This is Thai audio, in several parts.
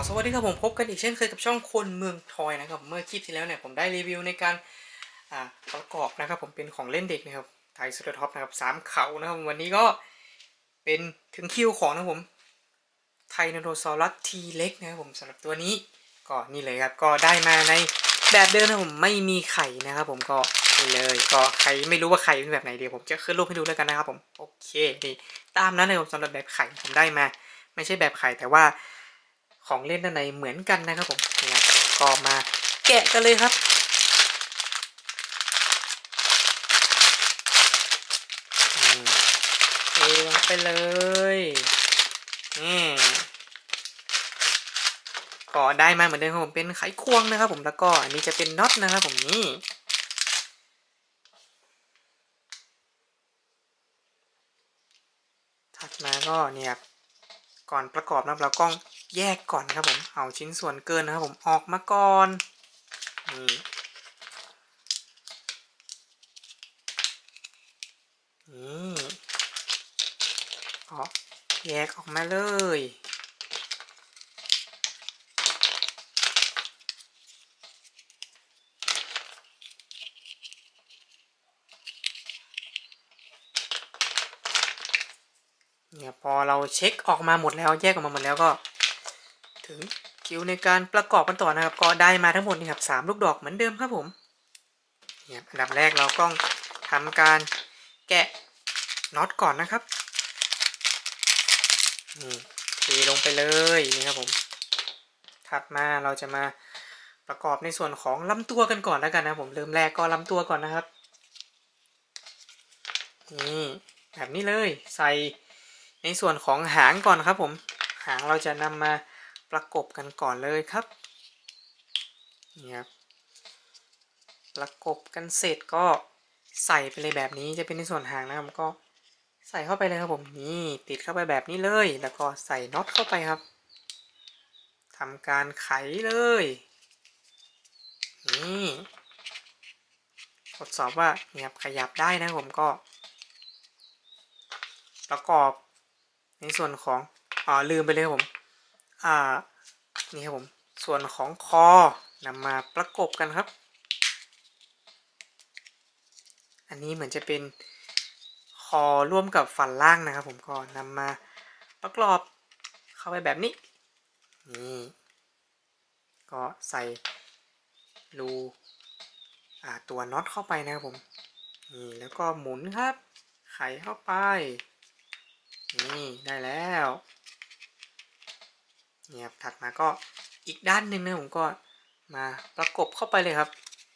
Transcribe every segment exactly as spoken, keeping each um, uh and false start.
สวัสดีครับผมพบกันอีกเช่นเคยกับช่องคนเมืองทอยนะครับเมื่อคลิปที่แล้วเนี่ยผมได้รีวิวในการอ่าประกอบนะครับผมเป็นของเล่นเด็กนะครับไทยสุดท็อปนะครับสามเขานะครับวันนี้ก็เป็นถึงคิวของนะผมไทโนโดซอรัสทีเล็กนะครับผมสำหรับตัวนี้ก็นี่เลยครับก็ได้มาในแบบเดิมนะผมไม่มีไข่นะครับผมก็นี่เลยก็ใครไม่รู้ว่าไข่เป็นแบบไหนเดี๋ยวผมจะขึ้นรูปให้ดูแล้วกันนะครับผมโอเคนี่ตามนั้นเลยผมสำหรับแบบไข่ผมได้มาไม่ใช่แบบไข่แต่ว่าของเล่นด้านในเหมือนกันนะครับผมเนี่ยก็มาแกะกันเลยครับเทลงไปเลยนี่ก็ได้มาเหมือนเดิมครับผมเป็นไขควงนะครับผมแล้วก็อันนี้จะเป็นน็อตนะครับผมนี่ถัดมาก็เนี่ยก่อนประกอบนะเราต้องแยกก่อนครับผมเอาชิ้นส่วนเกินนะครับผมออกมาก่อนนี่นี่ก็แยกออกมาเลยเนี่ยพอเราเช็คออกมาหมดแล้วแยกออกมาหมดแล้วก็ถึงคิวในการประกอบกันต่อนะครับก็ได้มาทั้งหมดนี่ครับสามลูกดอกเหมือนเดิมครับผมเนี่ยอันดับแรกเราต้องทำการแกะน็อตก่อนนะครับนี่เทลงไปเลยนี่ครับผมถัดมาเราจะมาประกอบในส่วนของลำตัวกันก่อนแล้วกันนะผมเริ่มแรกก็ลำตัวก่อนนะครับนี่แบบนี้เลยใส่ในส่วนของหางก่อนครับผมหางเราจะนำมาประกบกันก่อนเลยครับนี่ครับประกบกันเสร็จก็ใส่ไปเลยแบบนี้จะเป็นในส่วนหางนะครับก็ใส่เข้าไปเลยครับผมนี่ติดเข้าไปแบบนี้เลยแล้วก็ใส่น็อตเข้าไปครับทำการไขเลยนี่ทดสอบว่าเนี่ยขยับได้นะผมก็ประกอบในส่วนของอ๋อลืมไปเลยครับผมอ่านี่ครับผมส่วนของคอนำมาประกบกันครับอันนี้เหมือนจะเป็นคอร่วมกับฟันล่างนะครับผมก็นำมาประกอบเข้าไปแบบนี้นี่ก็ใส่รูอ่าตัวน็อตเข้าไปนะครับผมนี่แล้วก็หมุนครับไขเข้าไปนี่ได้แล้วเนี่ยถัดมาก็อีกด้านหนึ่งนะผมก็มาประกบเข้าไปเลยครับ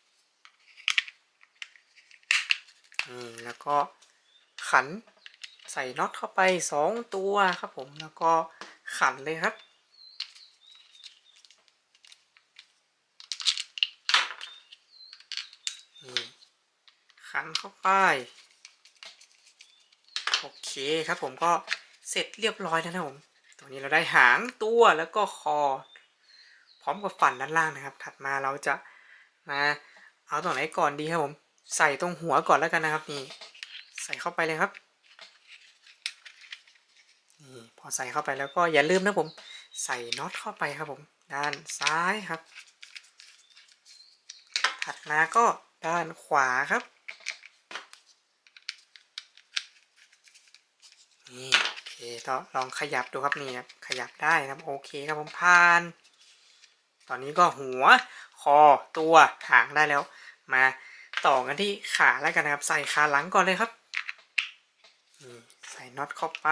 นี่แล้วก็ขันใส่น็อตเข้าไปสองตัวครับผมแล้วก็ขันเลยครับนี่ขันเข้าไปโอเคครับผมก็เสร็จเรียบร้อยแล้วนะผมตัวนี้เราได้หางตัวแล้วก็คอพร้อมกับฟันด้านล่างนะครับถัดมาเราจะมาเอาตรงไหนก่อนดีครับผมใส่ตรงหัวก่อนแล้วกันนะครับนี่ใส่เข้าไปเลยครับนี่พอใส่เข้าไปแล้วก็อย่าลืมนะผมใส่น็อตเข้าไปครับผมด้านซ้ายครับถัดมาก็ด้านขวาครับนี่โอเคก็ลองขยับดูครับนี่ครับขยับได้ครับโอเคครับผมผ่านตอนนี้ก็หัวคอตัวหางได้แล้วมาต่อกันที่ขาแล้วกันนะครับใส่ขาหลังก่อนเลยครับใส่น็อตเข้าไป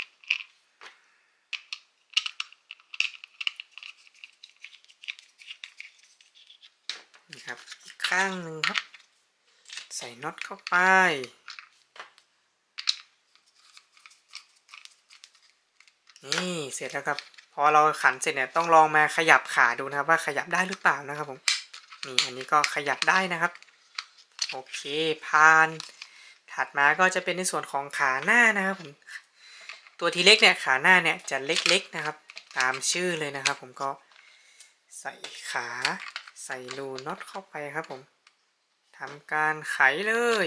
นี่ครับอีกข้างหนึ่งครับใส่น็อตเข้าไปนี่เสร็จแล้วครับพอเราขันเสร็จเนี่ยต้องลองมาขยับขาดูนะครับว่าขยับได้หรือเปล่านะครับผมนี่อันนี้ก็ขยับได้นะครับโอเคผ่านถัดมาก็จะเป็นในส่วนของขาหน้านะครับผมตัวทีเล็กเนี่ยขาหน้าเนี่ยจะเล็กๆนะครับตามชื่อเลยนะครับผมก็ใส่ขาใส่รูน็อตเข้าไปครับผมทำการไขเลย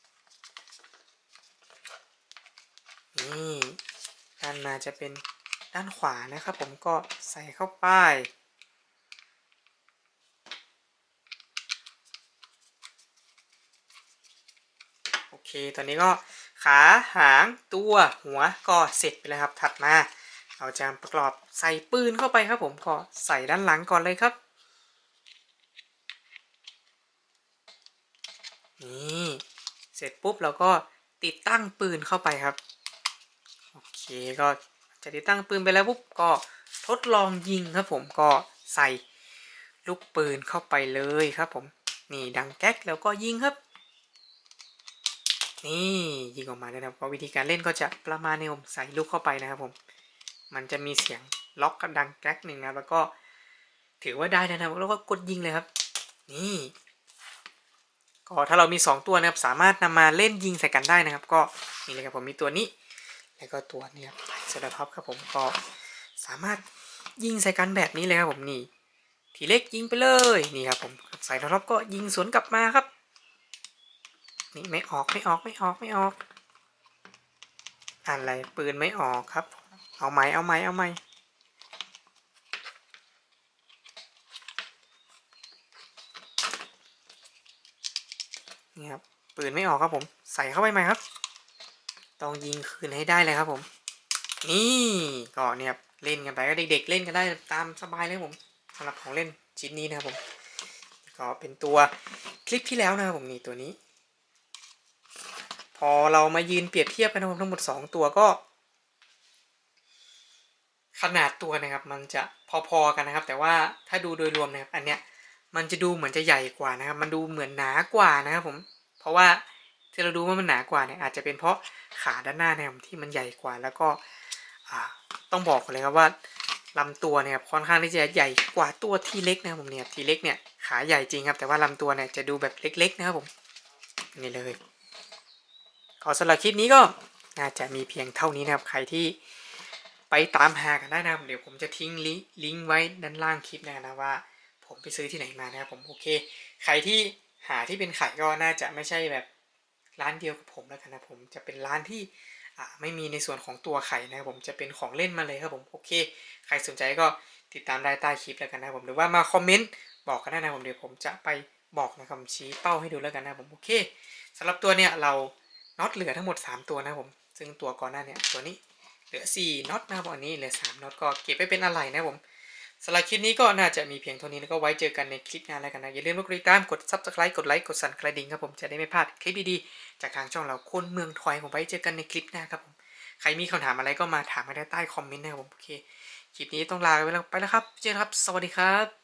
นี่ด้านมาจะเป็นด้านขวานะครับผมก็ใส่เข้าไปโอเคตอนนี้ก็ขาหางตัวหัวก็เสร็จไปแล้วครับถัดมาเราจะประกอบใส่ปืนเข้าไปครับผมก็ใส่ด้านหลังก่อนเลยครับนี่เสร็จปุ๊บเราก็ติดตั้งปืนเข้าไปครับโอเคก็จะติดตั้งปืนไปแล้วปุ๊บก็ทดลองยิงครับผมก็ใส่ลูกปืนเข้าไปเลยครับผมนี่ดังแก๊กแล้วก็ยิงครับนี่ยิงออกมาได้นะครับเพราะวิธีการเล่นก็จะประมาณนี้ผมใส่ลูกเข้าไปนะครับผมมันจะมีเสียงล็อกกับดังแก๊กหนึ่งนะแล้วก็ถือว่าได้นะครับแล้วก็กดยิงเลยครับนี่ก็ถ้าเรามีสองตัวนะครับสามารถนำมาเล่นยิงใส่กันได้นะครับก็นี่เลยครับผมมีตัวนี้แล้วก็ตัวนี้ครับสลับท็อปครับผมก็สามารถยิงใส่กันแบบนี้เลยครับผมนี่ทีเล็กยิงไปเลยนี่ครับผมใส่ท็อปก็ยิงสวนกลับมาครับนี่ไม่ออกไม่ออกไม่ออกไม่ออกอะไรปืนไม่ออกครับเอาไหมเอาไหมเอาไหมนี่ครับปืนไม่ออกครับผมใส่เข้าไปไหมครับต้องยิงคืนให้ได้เลยครับผมนี่ก็เนี่ยเล่นกันไปก็เด็กๆเล่นกันได้ตามสบายเลยผมสำหรับของเล่นชิ้นนี้นะครับผมก็เป็นตัวคลิปที่แล้วนะครับผมนี่ตัวนี้พอเรามายืนเปรียบเทียบกันทั้งหมดสองตัวก็ขนาดตัวนะครับมันจะพอๆกันนะครับแต่ว่าถ้าดูโดยรวมนะครับอันเนี้ยมันจะดูเหมือนจะใหญ่กว่านะครับมันดูเหมือนหนากว่านะครับผมเพราะว่าที่เราดูว่ามันหนากว่าเนี่ยอาจจะเป็นเพราะขาด้านหน้านะครับที่มันใหญ่กว่าแล้วก็ต้องบอกเลยครับว่าลำตัวเนี่ยค่อนข้างที่จะใหญ่กว่าตัวทีเล็กนะครับผมเนี่ยทีเล็กเนี่ยขาใหญ่จริงครับแต่ว่าลำตัวเนี่ยจะดูแบบเล็กๆนะครับผมนี่เลยขอสำหรับคลิปนี้ก็น่าจะมีเพียงเท่านี้นะครับใครที่ไปตามหากันได้นะครับเดี๋ยวผมจะทิ้งลิงก์ไว้ด้านล่างคลิปนะนะว่าผมไปซื้อที่ไหนมานะครับผมโอเคใครที่หาที่เป็นไข่ก็น่าจะไม่ใช่แบบร้านเดียวกับผมแล้วกันนะผมจะเป็นร้านที่ไม่มีในส่วนของตัวไข่นะครับผมจะเป็นของเล่นมาเลยครับผมโอเคใครสนใจก็ติดตามได้ใต้คลิปแล้วกันนะผมหรือว่ามาคอมเมนต์บอกกันได้นะผมเดี๋ยวผมจะไปบอกนะครับชี้เป้าให้ดูแล้วกันนะผมโอเคสำหรับตัวเนี้ยเราน็อตเหลือทั้งหมดสามตัวนะผมซึ่งตัวก่อนหน้าเนี่ยตัวนี้เหลือสี่น็อตนะครับอันนี้เหลือสามน็อตก็เก็บไปเป็นอะไรนะผมสำหรับคลิปนี้ก็น่าจะมีเพียงเท่านี้แล้วก็ไว้เจอกันในคลิปหน้าแล้วกันนะอย่าลืมกดติดตามกด ซับสไครบ์ กดไลค์กดสั่นกระดิ่งครับผมจะได้ไม่พลาดคลิปดีๆจากทางช่องเราคนเมืองทอยผมไว้เจอกันในคลิปหน้าครับผมใครมีคำถามอะไรก็มาถามมาได้ใต้คอมเมนต์นะครับผมโอเคคลิปนี้ต้องลาไปแล้วไปแล้วครับเจอกันครับสวัสดีครับ